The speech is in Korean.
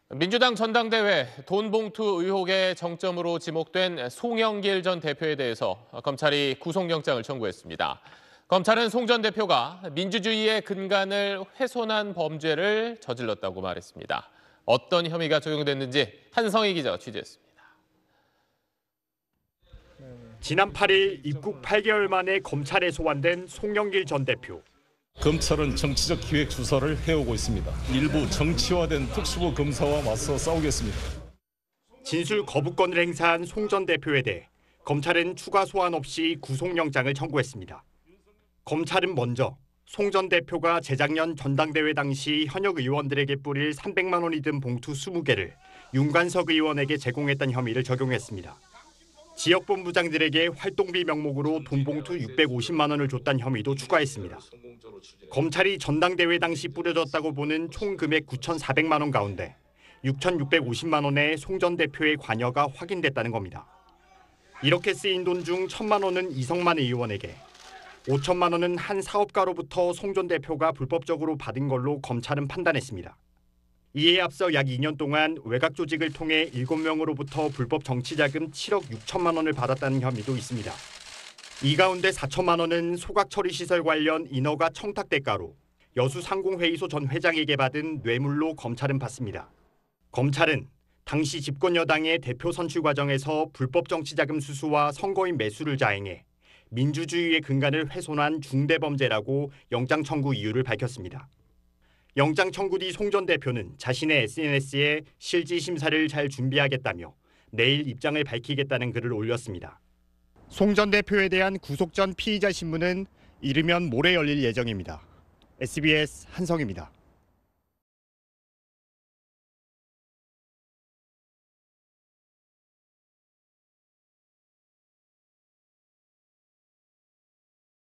민주당 전당대회 돈봉투 의혹의 정점으로 지목된 송영길 전 대표에 대해서 검찰이 구속영장을 청구했습니다. 검찰은 송 전 대표가 민주주의의 근간을 훼손한 범죄를 저질렀다고 말했습니다. 어떤 혐의가 적용됐는지 한성희 기자가 취재했습니다. 지난 8일 입국 8개월 만에 검찰에 소환된 송영길 전 대표. 검찰은 정치적 기획 수사를 해오고 있습니다. 일부 정치화된 특수부 검사와 맞서 싸우겠습니다. 진술 거부권을 행사한 송 전 대표에 대해 검찰은 추가 소환 없이 구속영장을 청구했습니다. 검찰은 먼저 송 전 대표가 재작년 전당대회 당시 현역 의원들에게 뿌릴 300만 원이 든 봉투 20개를 윤관석 의원에게 제공했던 혐의를 적용했습니다. 지역본부장들에게 활동비 명목으로 돈봉투 650만 원을 줬다는 혐의도 추가했습니다. 검찰이 전당대회 당시 뿌려졌다고 보는 총 금액 9,400만 원 가운데 6,650만 원의 송 전 대표의 관여가 확인됐다는 겁니다. 이렇게 쓰인 돈 중 1,000만 원은 이성만 의원에게, 5천만 원은 한 사업가로부터 송 전 대표가 불법적으로 받은 걸로 검찰은 판단했습니다. 이에 앞서 약 2년 동안 외곽 조직을 통해 7명으로부터 불법 정치자금 7억 6천만 원을 받았다는 혐의도 있습니다. 이 가운데 4천만 원은 소각처리시설 관련 인허가 청탁 대가로 여수상공회의소 전 회장에게 받은 뇌물로 검찰은 봤습니다. 검찰은 당시 집권여당의 대표 선출 과정에서 불법 정치자금 수수와 선거인 매수를 자행해 민주주의의 근간을 훼손한 중대범죄라고 영장 청구 이유를 밝혔습니다. 영장 청구 뒤 송 전 대표는 자신의 SNS에 실질 심사를 잘 준비하겠다며 내일 입장을 밝히겠다는 글을 올렸습니다. 송 전 대표에 대한 구속 전 피의자 신문은 이르면 모레 열릴 예정입니다. SBS 한성희입니다.